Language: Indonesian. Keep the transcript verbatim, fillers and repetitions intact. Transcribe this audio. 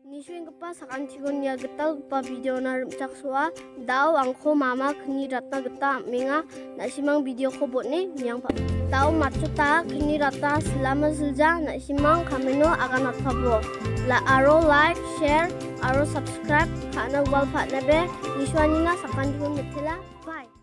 Nisuinggipa sakantigonnia gitalgipa videona rimchaksoa dao angko mama kni ratna gita amenga nasimang videoko botni miyangpa. Dao matchota kni ratna selama silja nasimang kameno akan atpabo. La aro like, share, aro subscribe kana wal patnabe nisuanina sakantigon metela. Bye.